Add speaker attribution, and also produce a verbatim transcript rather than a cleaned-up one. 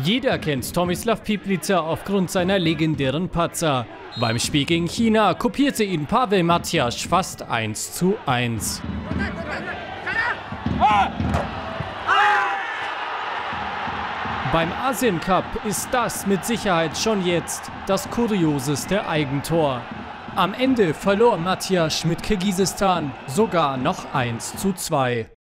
Speaker 1: Jeder kennt Tomislav Piplica aufgrund seiner legendären Patzer. Beim Spiel gegen China kopierte ihn Pavel Matyáš fast eins zu eins. Beim Asien Cup ist das mit Sicherheit schon jetzt das kurioseste Eigentor. Am Ende verlor Matyáš mit Kirgisistan sogar noch eins zu zwei.